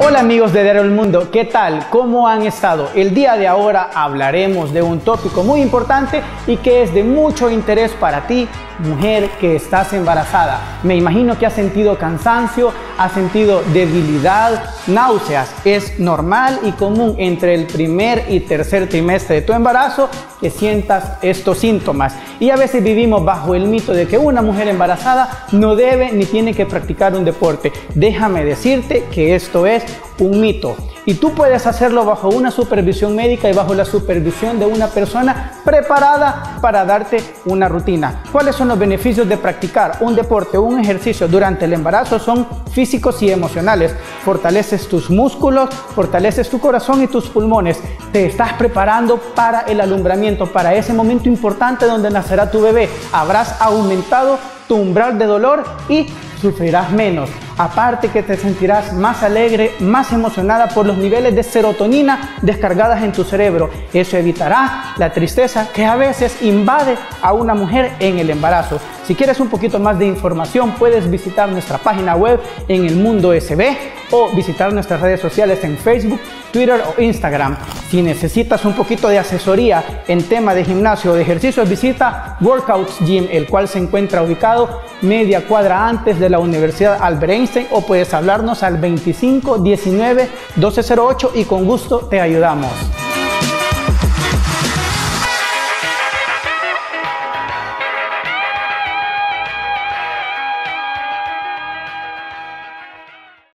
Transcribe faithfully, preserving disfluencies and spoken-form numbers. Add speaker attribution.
Speaker 1: Hola amigos de Diario El Mundo, ¿qué tal? ¿Cómo han estado? El día de ahora hablaremos de un tópico muy importante y que es de mucho interés para ti, mujer que estás embarazada. Me imagino que has sentido cansancio, has sentido debilidad, náuseas. Es normal y común entre el primer y tercer trimestre de tu embarazo que sientas estos síntomas. Y a veces vivimos bajo el mito de que una mujer embarazada no debe ni tiene que practicar un deporte. Déjame decirte que esto es un mito. Y tú puedes hacerlo bajo una supervisión médica y bajo la supervisión de una persona preparada para darte una rutina. ¿Cuáles son los beneficios de practicar un deporte o un ejercicio durante el embarazo? Son físicos y emocionales. Fortaleces tus músculos, fortaleces tu corazón y tus pulmones. Te estás preparando para el alumbramiento, para ese momento importante donde nacerá tu bebé. Habrás aumentado tu umbral de dolor y sufrirás menos. Aparte que te sentirás más alegre, más emocionada por los niveles de serotonina descargadas en tu cerebro. Eso evitará la tristeza que a veces invade a una mujer en el embarazo. Si quieres un poquito más de información, puedes visitar nuestra página web en El Mundo S B o visitar nuestras redes sociales en Facebook, Twitter o Instagram. Si necesitas un poquito de asesoría en tema de gimnasio o de ejercicios, visita Workouts Gym, el cual se encuentra ubicado media cuadra antes de la Universidad Albert Einstein, o puedes hablarnos al veinticinco diecinueve doce cero ocho y con gusto te ayudamos.